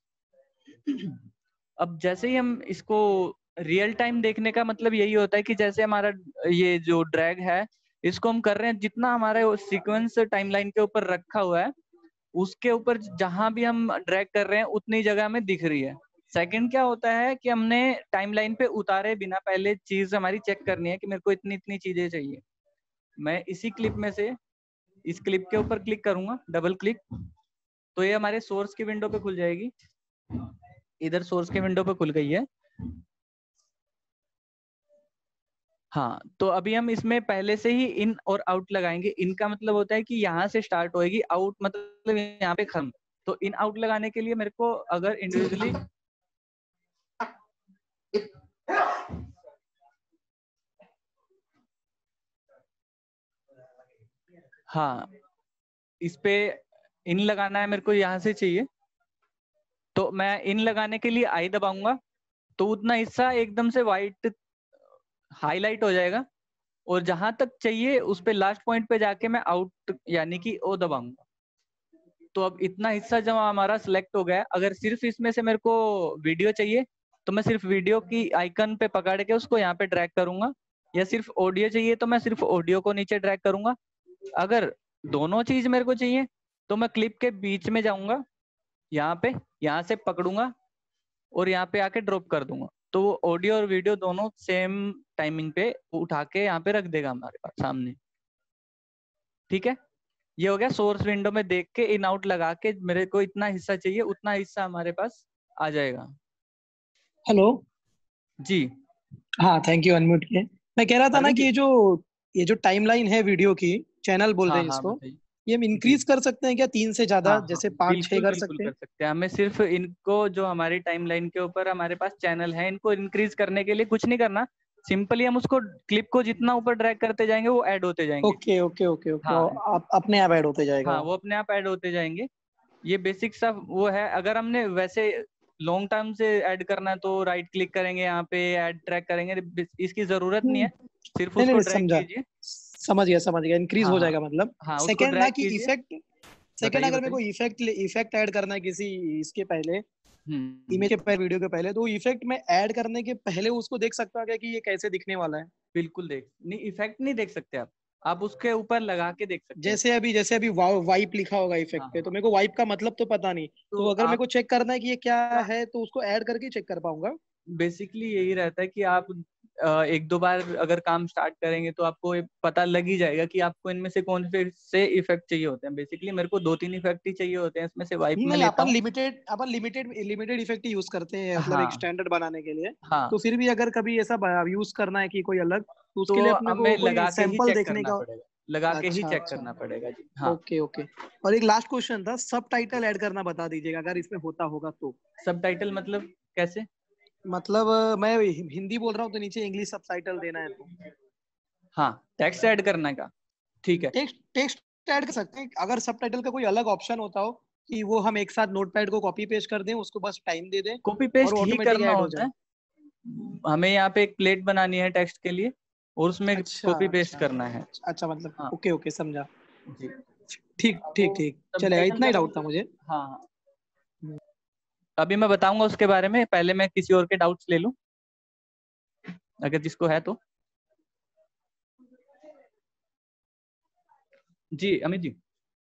अब जैसे ही हम इसको रियल टाइम देखने का मतलब यही होता है कि जैसे हमारा ये जो ड्रैग है इसको हम कर रहे हैं, जितना हमारे सीक्वेंस टाइमलाइन के ऊपर रखा हुआ है उसके ऊपर जहां भी हम ड्रैग कर रहे हैं उतनी जगह हमें दिख रही है। सेकंड क्या होता है कि हमने टाइमलाइन पे उतारे बिना पहले चीज हमारी चेक करनी है कि मेरे को इतनी इतनी चीजें चाहिए। मैं इसी क्लिप में से इस क्लिप के ऊपर क्लिक करूंगा, डबल क्लिक, तो ये हमारे सोर्स की विंडो पे खुल जाएगी। इधर सोर्स के विंडो पे खुल गई है। हाँ, तो अभी हम इसमें पहले से ही इन और आउट लगाएंगे। इन का मतलब होता है कि यहाँ से स्टार्ट होएगी, आउट मतलब यहाँ पे खत्म। तो इन आउट लगाने के लिए मेरे को अगर इंडिविजुअली हाँ, इस पे इन लगाना है मेरे को, यहाँ से चाहिए तो मैं इन लगाने के लिए आई दबाऊंगा तो उतना हिस्सा एकदम से व्हाइट हाईलाइट हो जाएगा, और जहां तक चाहिए उस पे लास्ट पॉइंट पे जाके मैं आउट यानी कि ओ दबाऊंगा। तो अब इतना हिस्सा जब हमारा सिलेक्ट हो गया, अगर सिर्फ इसमें से मेरे को वीडियो चाहिए तो मैं सिर्फ वीडियो की आइकन पे पकड़ के उसको यहाँ पे ड्रैग करूंगा, या सिर्फ ऑडियो चाहिए तो मैं सिर्फ ऑडियो को नीचे ड्रैग करूंगा। अगर दोनों चीज मेरे को चाहिए तो मैं क्लिप के बीच में जाऊंगा, यहाँ पे यहाँ से पकड़ूंगा और यहाँ पे आके ड्रॉप कर दूंगा, तो वो ऑडियो और वीडियो दोनों सेम टाइमिंग पे उठा के यहाँ पे रख देगा हमारे पास सामने। ठीक है, ये हो गया सोर्स विंडो में देख के इन आउट लगा के मेरे को इतना हिस्सा चाहिए उतना हिस्सा हमारे पास आ जाएगा। हेलो जी हाँ, थैंक यू अनम्यूट किए। मैं कह रहा था ना अभी कि ये जो ये जो टाइमलाइन है वीडियो की, चैनल बोलते हाँ हैं हाँ इसको, बताइए। ये हम जी इंक्रीज कर सकते हैं क्या? तीन से ज्यादा, हाँ हाँ जैसे पाँच छह बिल्कुल कर बिल्कुल सकते कर हैं? सकते हैं। हमें सिर्फ इनको जो हमारी टाइमलाइन के ऊपर हमारे पास चैनल है इनको इंक्रीज करने के लिए कुछ नहीं करना, सिंपली हम उसको क्लिप को जितना ऊपर ड्रैग करते जाएंगे वो ऐड होते जाएंगे। ओके ओके ओके ओके, हाँ और आप अपने आप ऐड होते जाएगा हाँ, वो। वो अपने आप ऐड होते जाएंगे। ये बेसिक सा वो है। अगर हमने वैसे लॉन्ग टर्म से ऐड करना है तो राइट क्लिक करेंगे, यहाँ पे ऐड ट्रैक करेंगे, इसकी जरूरत नहीं हम्म, है, सिर्फ नहीं उसको नहीं, ड्रैग समझा कीजिए। समझ गया समझ गया, इंक्रीज हाँ हो हाँ जाएगा मतलब। हाँ, उसको सेकंड ना ड्रैग कि कीजिए। इफेक्ट, सेकंड बताइए अगर मेरे को बताइए। इफेक्ट इफेक्ट ऐड करना है किसी इसके पहले, हम्म, इमेज के पहले, वीडियो के पहले, तो इफेक्ट में ऐड करने के पहले उसको देख सकता हूँ क्या कि ये कैसे दिखने वाला है? बिल्कुल देख नहीं, इफेक्ट नहीं देख सकते आप आप उसके ऊपर लगा के देख सकते हैं। जैसे अभी जैसे अभी वाइप लिखा होगा इफेक्ट हाँ पे, तो हाँ, मेरे को वाइप का मतलब तो पता नहीं, तो तो अगर मेरे आप को चेक करना है कि ये क्या है तो उसको ऐड करके चेक कर पाऊंगा? बेसिकली यही रहता है कि आप अ, एक दो बार अगर काम स्टार्ट करेंगे तो आपको ये पता लग ही जाएगा कि आपको इनमें से कौन से इफेक्ट चाहिए होते हैं। बेसिकली मेरे को दो तीन इफेक्ट ही चाहिए होते हैं, इसमें से वाइप में नहीं, लेता अपन हूँ। लिमिटेड अपन लिमिटेड लिमिटेड इफेक्ट ही यूज करते हैं, मतलब एक हाँ स्टैंडर्ड बनाने के लिए। हाँ, तो फिर भी अगर कभी ऐसा यूज करना है कि कोई अलग, तो तो उसके लिए अपने हमें को कोई लगा के ही सैंपल चेक देखने करना का। पड़ेगा, लगा के ही अच्छा चेक अच्छा, करना पड़ेगा जी। हाँ, ओके ओके। और एक लास्ट क्वेश्चन था, सब टाइटल ऐड करना बता दीजिएगा अगर इसमें होता होगा तो। सब टाइटल मतलब कैसे? मतलब अ, मैं हिंदी बोल रहा हूँ तो नीचे इंग्लिश सबटाइटल देना है तो। हाँ, टेक्स्ट ऐड करने का, ठीक है। टेक्स्ट टेक्स्ट ऐड कर सकते हैं अगर सबटाइटल का कोई अलग ऑप्शन होता हो, कि वो हम एक साथ नोटपैड को कॉपी पेस्ट कर दें, उसको बस टाइम दे दें कॉपी और पेस्ट ही ऑटोमेटिक करना ऐड हो होता जाए। है। हमें यहाँ पे एक प्लेट बनानी है टेक्स्ट के लिए और उसमें अच्छा कॉपी पेस्ट अच्छा करना है। अच्छा, मतलब हाँ ओके ओके, समझा। जी। ठीक अब वो ठीक ठीक, सब चलेगा, टाइटल इतना ही का डाउट था मतलब, मुझे। हाँ हाँ, अभी मैं बताऊंगा उसके बारे में, पहले मैं किसी और के डाउट्स ले लूं अगर जिसको है तो। जी अमित जी।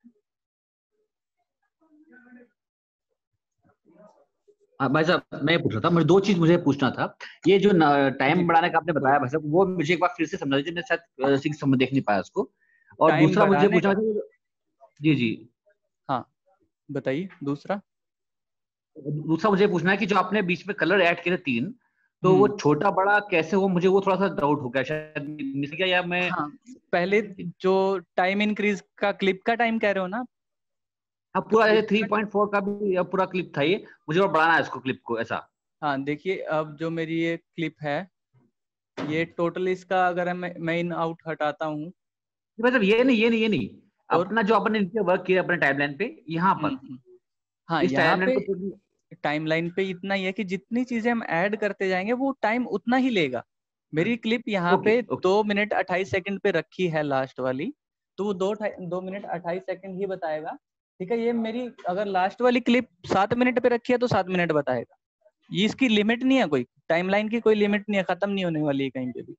हाँ भाई साहब, मैं पूछ रहा था, मुझे दो चीज मुझे पूछना था। ये जो टाइम बढ़ाने का आपने बताया भाई साहब, वो मुझे एक बार फिर से समझा दीजिए, मैं शायद ठीक समझ देख नहीं पाया उसको। और टाइम दूसरा मुझे बढ़ाने पूछना का, था। जी जी। हाँ बताइए दूसरा। दूसरा मुझे पूछना है कि जो आपने बीच में कलर ऐड किए थे तीन, तो वो हम्म छोटा बड़ा कैसे हो, मुझे वो थोड़ा सा डाउट हो गया, शायद मिस गया या मैं। हाँ, पहले जो टाइम इंक्रीज का क्लिप का टाइम कह रहे हो ना? हाँ, तो पूरा क्लिप थ्री का, पॉइंट फोर का भी या पूरा क्लिप था ये, मुझे और बढ़ाना है इसको, क्लिप को ऐसा। हाँ देखिए अब जो मेरी ये क्लिप है, ये टोटल इसका अगर मैं मैं इन आउट हटाता हूँ मतलब ये नहीं, ये नहीं, ये नहीं, और अपना जो अपने नीचे वर्क किया अपने टाइमलाइन पे, यहाँ हम्म पर हम्म, हाँ इस यहाँ टाइमलाइन पे को पूरी- टाइमलाइन पे इतना ही है कि जितनी चीजें हम ऐड करते जाएंगे वो टाइम उतना ही लेगा। मेरी क्लिप यहाँ ओके पे ओके। दो मिनट अट्ठाईस सेकंड पे रखी है लास्ट वाली, तो वो दो दो मिनट अट्ठाईस सेकंड ही बताएगा। ठीक है, ये मेरी अगर लास्ट वाली क्लिप सात मिनट पे रखी है तो सात मिनट बताएगा। ये इसकी लिमिट नहीं है, कोई टाइमलाइन की कोई लिमिट नहीं है, खत्म नहीं होने वाली है कहीं पे भी।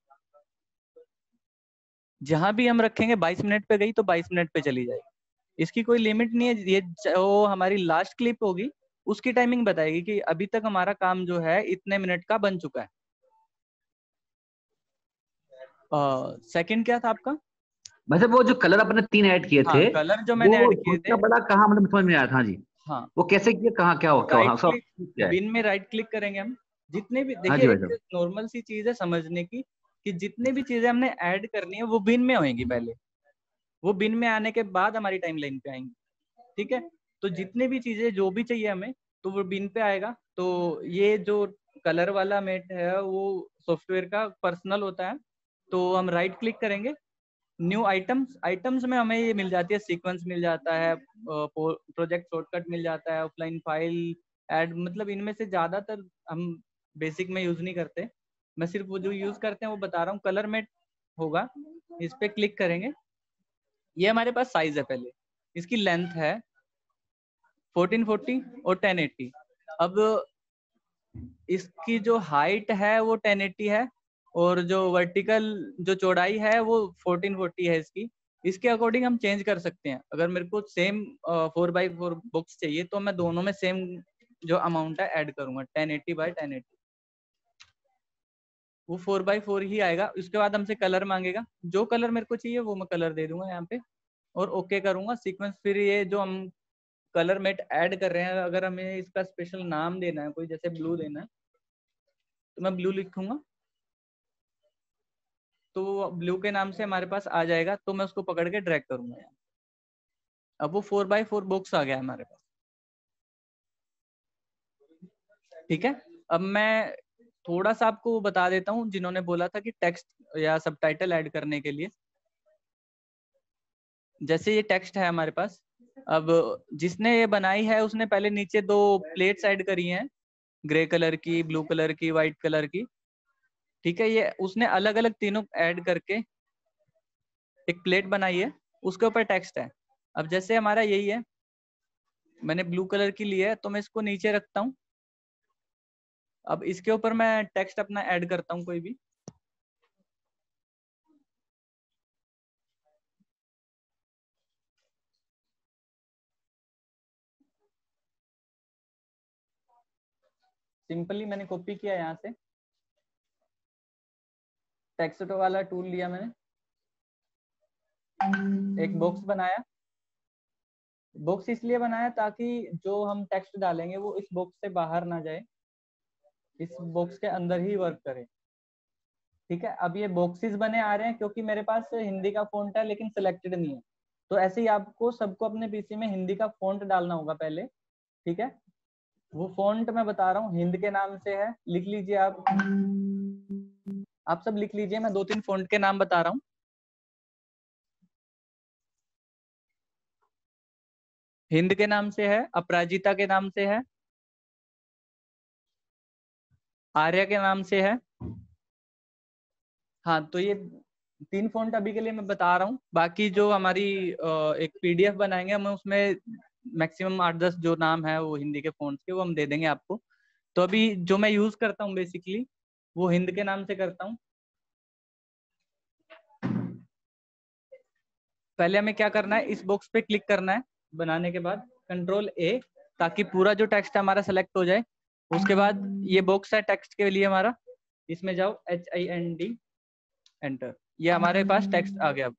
जहां भी हम रखेंगे बाईस मिनट पे गई तो बाईस मिनट पे चली जाएगी, इसकी कोई लिमिट नहीं है। ये वो हमारी लास्ट क्लिप होगी, उसकी टाइमिंग बताएगी कि अभी तक हमारा काम जो है इतने मिनट का बन चुका है। सेकंड क्या था आपका? वैसे वो जो कलर अपने तीन ऐड किए हाँ थे, कलर जो मैंने वो ऐड किए छोटा थे, बड़ा कहाँ, मतलब समझ में नहीं आया था। हाँ जी, हाँ वो कैसे किए, कहाँ क्या हो क्या हो? राइट हाँ सब क्लिक, क्या है। बिन में राइट क्लिक करेंगे हम। जितने भी हाँ जी देखिए, भाई एक साहब। नॉर्मल सी चीज है समझने की कि जितने भी चीजें हमने ऐड करनी है वो बिन में होंगी पहले, वो बिन में आने के बाद हमारी टाइमलाइन पे आएंगी। ठीक है, तो जितने भी चीजें जो भी चाहिए हमें तो वो बिन पे आएगा। तो ये जो कलर वाला मेट है वो सॉफ्टवेयर का पर्सनल होता है। तो हम राइट क्लिक करेंगे, न्यू आइटम्स, आइटम्स में हमें ये मिल जाती है, सीक्वेंस मिल जाता है, प्रोजेक्ट शॉर्टकट मिल जाता है, ऑफलाइन फाइल ऐड, मतलब इनमें से ज्यादातर हम बेसिक में यूज नहीं करते। मैं सिर्फ वो जो यूज करते हैं वो बता रहा हूँ। कलर मेट होगा, इस पे क्लिक करेंगे। ये हमारे पास साइज है, पहले इसकी लेंथ है फोर्टीन फोर्टी और टेन एटी। अब इसकी जो हाइट है वो टेन एटी है, और जो वर्टिकल जो चौड़ाई है वो फोर्टीन फोर्टी है इसकी। इसके अकॉर्डिंग हम चेंज कर सकते हैं। अगर मेरे को same four by four books चाहिए तो मैं दोनों में सेम जो अमाउंट है ऐड करूंगा, ten eighty by ten eighty, वो फोर बाई फोर ही आएगा। उसके बाद हमसे कलर मांगेगा, जो कलर मेरे को चाहिए वो मैं कलर दे दूंगा यहाँ पे और ओके करूंगा सीक्वेंस। फिर ये जो हम कलर मेट ऐड कर रहे हैं, अगर हमें इसका स्पेशल नाम देना है कोई, जैसे ब्लू देना है तो मैं ब्लू लिखूंगा, तो ब्लू के नाम से हमारे पास आ जाएगा। तो मैं उसको पकड़ के ड्रैग करूंगा यहाँ, अब वो फोर बाई फोर बॉक्स आ गया हमारे पास। ठीक है, अब मैं थोड़ा सा आपको बता देता हूँ, जिन्होंने बोला था कि टेक्स्ट या सबटाइटल ऐड करने के लिए। जैसे ये टेक्स्ट है हमारे पास, अब जिसने ये बनाई है उसने पहले नीचे दो प्लेट्स ऐड करी हैं, ग्रे कलर की, ब्लू कलर की, व्हाइट कलर की। ठीक है, ये उसने अलग अलग तीनों ऐड करके एक प्लेट बनाई है, उसके ऊपर टेक्स्ट है। अब जैसे हमारा यही है, मैंने ब्लू कलर की ली है तो मैं इसको नीचे रखता हूँ। अब इसके ऊपर मैं टेक्स्ट अपना ऐड करता हूँ कोई भी। सिंपली मैंने कॉपी किया यहाँ से, टेक्स्ट वाला टूल लिया मैंने, एक बॉक्स बनाया। बॉक्स इसलिए बनाया ताकि जो हम टेक्स्ट डालेंगे वो इस बॉक्स से बाहर ना जाए, इस बॉक्स के अंदर ही वर्क करे। ठीक है, अब ये बॉक्सेस बने आ रहे हैं क्योंकि मेरे पास हिंदी का फॉन्ट है लेकिन सिलेक्टेड नहीं है। तो ऐसे ही आपको सबको अपने पीसी में हिंदी का फॉन्ट डालना होगा पहले। ठीक है, वो फॉन्ट मैं बता रहा हूँ, हिंद के नाम से है, लिख लीजिए आप आप सब लिख लीजिए। मैं दो तीन फॉन्ट के नाम बता रहा हूँ। हिंद के नाम से है, अपराजिता के नाम से है, आर्या के नाम से है। हाँ, तो ये तीन फॉन्ट अभी के लिए मैं बता रहा हूँ। बाकी जो हमारी एक पीडीएफ बनाएंगे हम, उसमें मैक्सिमम आठ दस जो नाम है वो हिंदी के फॉन्ट्स के, वो हम दे देंगे आपको। तो अभी जो मैं यूज करता हूँ बेसिकली वो हिंद के नाम से करता हूँ। पहले हमें क्या करना है, इस बॉक्स पे क्लिक करना है, बनाने के बाद कंट्रोल ए, ताकि पूरा जो टेक्स्ट हमारा सेलेक्ट हो जाए। उसके बाद ये बॉक्स है टेक्स्ट के लिए हमारा, इसमें जाओ, H I N D, enter. ये हमारे पास टेक्स्ट आ गया।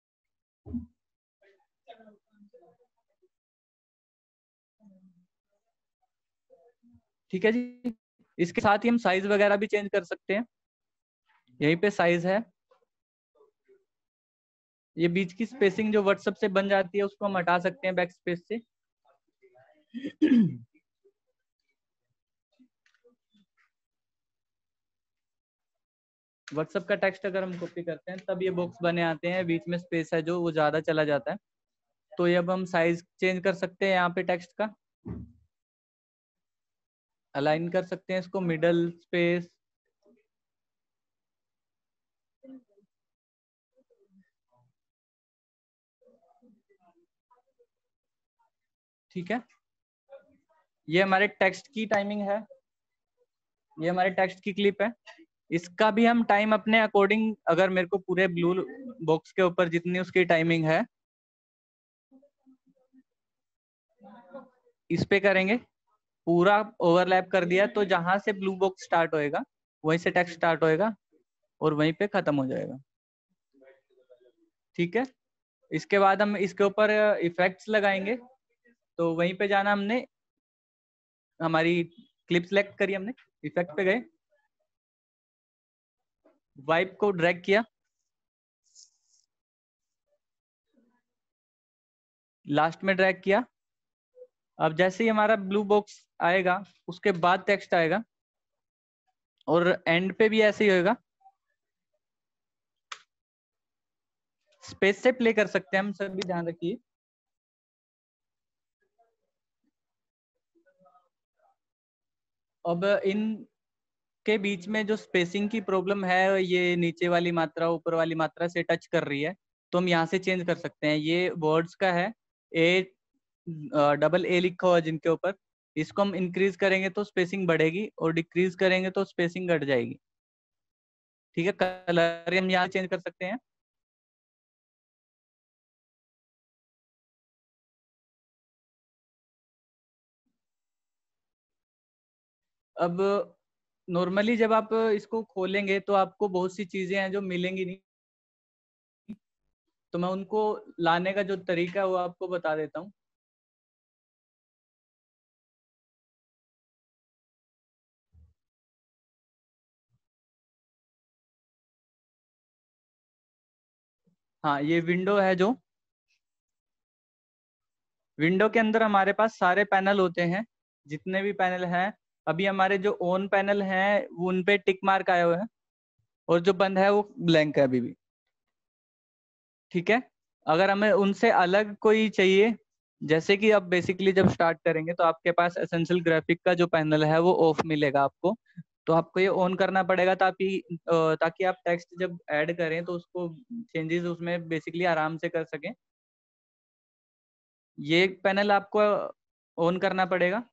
ठीक है जी। इसके साथ ही हम साइज वगैरह भी चेंज कर सकते हैं। यहीं पे साइज है, ये बीच की स्पेसिंग जो व्हाट्सएप से बन जाती है उसको हम हटा सकते हैं बैक स्पेस से। व्हाट्सएप का टेक्स्ट अगर हम कॉपी करते हैं तब ये बॉक्स बने आते हैं, बीच में स्पेस है जो वो ज्यादा चला जाता है। तो ये अब हम साइज चेंज कर सकते हैं यहाँ पे टेक्स्ट का, अलाइन कर सकते हैं इसको, मिडल स्पेस। ठीक है, ये हमारे टेक्स्ट की टाइमिंग है, ये हमारे टेक्स्ट की क्लिप है। इसका भी हम टाइम अपने अकॉर्डिंग, अगर मेरे को पूरे ब्लू बॉक्स के ऊपर जितनी उसकी टाइमिंग है इस पे करेंगे, पूरा ओवरलैप कर दिया तो जहां से ब्लू बॉक्स स्टार्ट होएगा वहीं से टेक्स्ट स्टार्ट होएगा और वहीं पे खत्म हो जाएगा। ठीक है, इसके बाद हम इसके ऊपर इफेक्ट्स लगाएंगे। तो वहीं पे जाना, हमने हमारी क्लिप सेलेक्ट करी, हमने इफेक्ट पे गए, वाइप को ड्रैग किया, लास्ट में ड्रैग किया। अब जैसे ही हमारा ब्लू बॉक्स आएगा उसके बाद टेक्स्ट आएगा, और एंड पे भी ऐसे ही होएगा। स्पेस से प्ले कर सकते हैं हम सभी, ध्यान रखिए। अब इन के बीच में जो स्पेसिंग की प्रॉब्लम है, ये नीचे वाली मात्रा ऊपर वाली मात्रा से टच कर रही है, तो हम यहाँ से चेंज कर सकते हैं। ये वर्ड्स का है, ए डबल ए लिखा हुआ जिनके ऊपर, इसको हम इंक्रीज करेंगे तो स्पेसिंग बढ़ेगी और डिक्रीज करेंगे तो स्पेसिंग घट जाएगी। ठीक है, कलर हम यहाँ चेंज कर सकते हैं। अब नॉर्मली जब आप इसको खोलेंगे तो आपको बहुत सी चीजें हैं जो मिलेंगी नहीं, तो मैं उनको लाने का जो तरीका है वो आपको बता देता हूँ। हाँ, ये विंडो है, जो विंडो के अंदर हमारे पास सारे पैनल होते हैं, जितने भी पैनल हैं। अभी हमारे जो ऑन पैनल हैं उन पे टिक मार्क आए हुए हैं, और जो बंद है वो ब्लैंक है अभी भी। ठीक है, अगर हमें उनसे अलग कोई चाहिए, जैसे कि अब बेसिकली जब स्टार्ट करेंगे तो आपके पास एसेंशियल ग्राफिक का जो पैनल है वो ऑफ मिलेगा आपको, तो आपको ये ऑन करना पड़ेगा, ताकि ताकि आप टेक्स्ट जब ऐड करें तो उसको चेंजेस उसमें बेसिकली आराम से कर सकें। ये पैनल आपको ऑन करना पड़ेगा।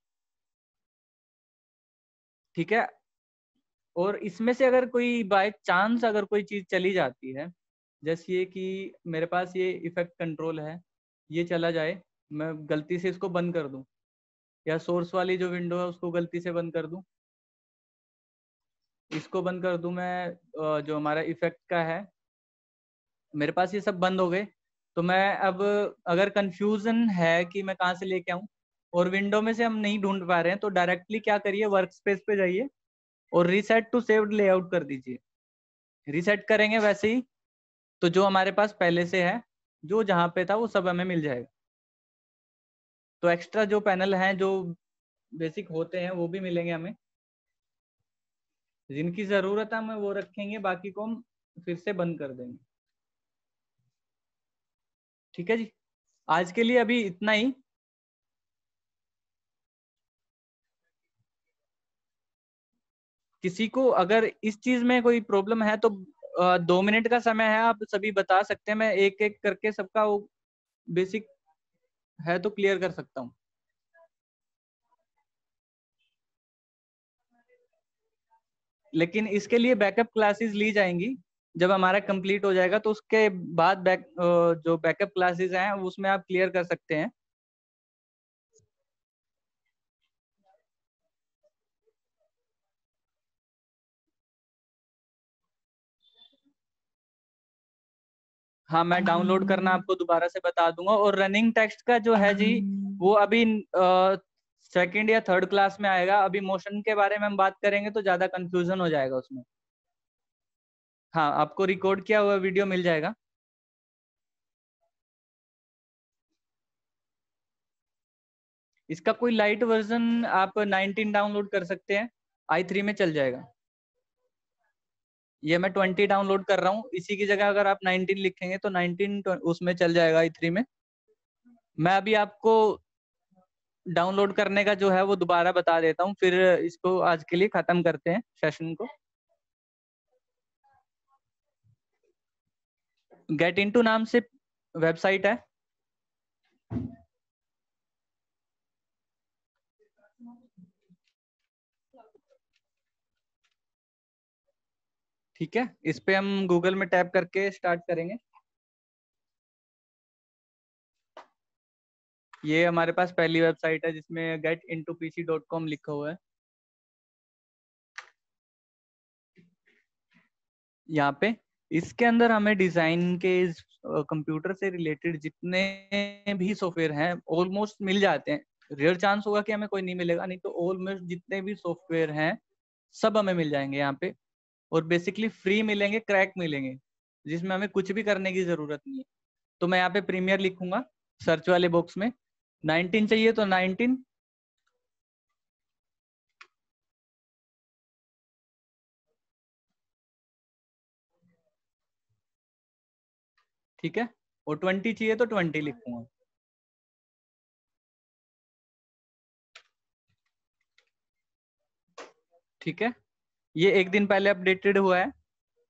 ठीक है, और इसमें से अगर कोई बाय चांस अगर कोई चीज चली जाती है, जैसे ये कि मेरे पास ये इफेक्ट कंट्रोल है, ये चला जाए, मैं गलती से इसको बंद कर दूं, या सोर्स वाली जो विंडो है उसको गलती से बंद कर दूं, इसको बंद कर दूं मैं, जो हमारा इफेक्ट का है, मेरे पास ये सब बंद हो गए, तो मैं अब अगर कंफ्यूजन है कि मैं कहाँ से लेके आऊं और विंडो में से हम नहीं ढूंढ पा रहे हैं, तो डायरेक्टली क्या करिए, वर्क स्पेस पे जाइए और रीसेट टू सेव्ड लेआउट कर दीजिए। रीसेट करेंगे वैसे ही तो जो हमारे पास पहले से है, जो जहाँ पे था वो सब हमें मिल जाएगा। तो एक्स्ट्रा जो पैनल हैं जो बेसिक होते हैं वो भी मिलेंगे हमें, जिनकी जरूरत है हमें वो रखेंगे, बाकी को हम फिर से बंद कर देंगे। ठीक है जी, आज के लिए अभी इतना ही। किसी को अगर इस चीज में कोई प्रॉब्लम है तो अ, दो मिनट का समय है, आप सभी बता सकते हैं, मैं एक एक करके सबका वो बेसिक है तो क्लियर कर सकता हूँ। लेकिन इसके लिए बैकअप क्लासेस ली जाएंगी, जब हमारा कंप्लीट हो जाएगा तो उसके बाद बैक जो बैकअप क्लासेस हैं उसमें आप क्लियर कर सकते हैं। हाँ, मैं डाउनलोड करना आपको दोबारा से बता दूंगा। और रनिंग टेक्स्ट का जो है जी वो अभी सेकंड या थर्ड क्लास में आएगा। अभी मोशन के बारे में हम बात करेंगे तो ज्यादा कंफ्यूजन हो जाएगा उसमें। हाँ, आपको रिकॉर्ड किया हुआ वीडियो मिल जाएगा। इसका कोई लाइट वर्जन आप नाइनटीन डाउनलोड कर सकते हैं, आई थ्री में चल जाएगा। ये मैं ट्वेंटी डाउनलोड कर रहा हूँ, इसी की जगह अगर आप नाइनटीन लिखेंगे तो नाइनटीन उसमें चल जाएगा आई थ्री में। मैं अभी आपको डाउनलोड करने का जो है वो दोबारा बता देता हूँ, फिर इसको आज के लिए खत्म करते हैं सेशन को। गेट इनटू नाम से वेबसाइट है। ठीक है, इस पे हम गूगल में टैप करके स्टार्ट करेंगे। ये हमारे पास पहली वेबसाइट है जिसमें get into PC dot com लिखा हुआ है। यहाँ पे इसके अंदर हमें डिजाइन के कंप्यूटर से रिलेटेड जितने भी सॉफ्टवेयर हैं ऑलमोस्ट मिल जाते हैं। रेयर चांस होगा कि हमें कोई नहीं मिलेगा, नहीं तो ऑलमोस्ट जितने भी सॉफ्टवेयर हैं सब हमें मिल जाएंगे यहाँ पे। और बेसिकली फ्री मिलेंगे, क्रैक मिलेंगे, जिसमें हमें कुछ भी करने की जरूरत नहीं है। तो मैं यहाँ पे प्रीमियर लिखूंगा सर्च वाले बॉक्स में। नाइनटीन चाहिए तो नाइनटीन, ठीक है। और ट्वेंटी चाहिए तो ट्वेंटी लिखूंगा। ठीक है, ये एक दिन पहले अपडेटेड हुआ है।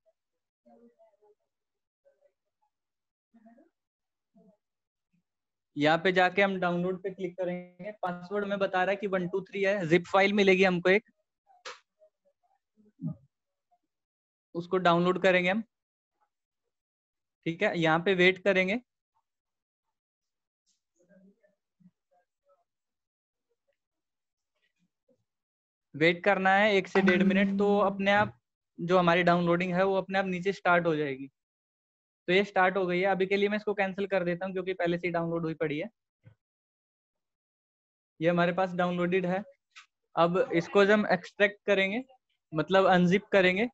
यहाँ पे जाके हम डाउनलोड पे क्लिक करेंगे। पासवर्ड में बता रहा है कि वन टू थ्री है। जिप फाइल मिलेगी हमको एक, उसको डाउनलोड करेंगे हम। ठीक है, यहाँ पे वेट करेंगे। वेट करना है एक से डेढ़ मिनट, तो अपने आप जो हमारी डाउनलोडिंग है वो अपने आप नीचे स्टार्ट हो जाएगी। तो ये स्टार्ट हो गई है। अभी के लिए मैं इसको कैंसिल कर देता हूँ क्योंकि पहले से ही डाउनलोड हुई पड़ी है। ये हमारे पास डाउनलोडेड है। अब इसको जब हम एक्सट्रैक्ट करेंगे, मतलब अनजिप करेंगे,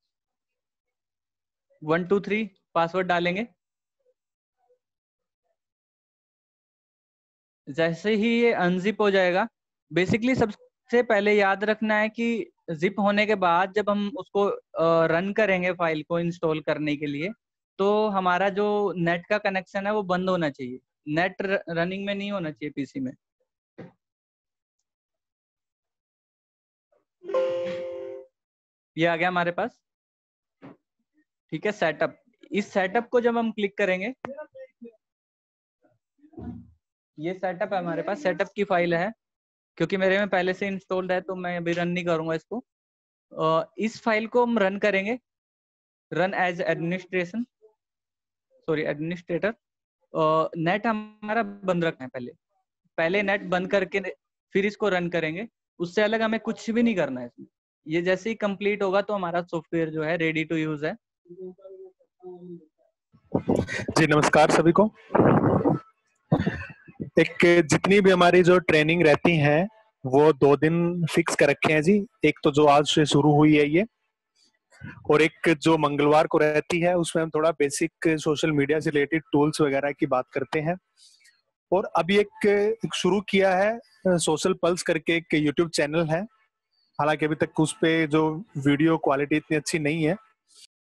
वन टू थ्री पासवर्ड डालेंगे। जैसे ही ये अनजिप हो जाएगा, बेसिकली सबसे पहले याद रखना है कि जिप होने के बाद जब हम उसको रन करेंगे फाइल को इंस्टॉल करने के लिए, तो हमारा जो नेट का कनेक्शन है वो बंद होना चाहिए। नेट रनिंग में नहीं होना चाहिए पीसी में। ये आ गया हमारे पास। ठीक है, सेटअप। इस सेटअप को जब हम क्लिक करेंगे, ये सेटअप है हमारे पास, सेटअप की फाइल है। क्योंकि मेरे में पहले से इंस्टॉल्ड है तो मैं अभी रन नहीं करूंगा इसको। इस फाइल को हम रन करेंगे, run as administration sorry administrator. Net हमारा बंद रखना है पहले पहले नेट बंद करके फिर इसको रन करेंगे। उससे अलग हमें कुछ भी नहीं करना है इसमें। ये जैसे ही कंप्लीट होगा तो हमारा सॉफ्टवेयर जो है रेडी टू यूज है। जी नमस्कार सभी को। एक जितनी भी हमारी जो ट्रेनिंग रहती हैं वो दो दिन फिक्स कर रखे हैं जी। एक तो जो आज से शुरू हुई है ये, और एक जो मंगलवार को रहती है उसमें हम थोड़ा बेसिक सोशल मीडिया से रिलेटेड टूल्स वगैरह की बात करते हैं। और अभी एक, एक शुरू किया है सोशल पल्स करके एक यूट्यूब चैनल है। हालांकि अभी तक उस पे जो वीडियो क्वालिटी इतनी अच्छी नहीं है,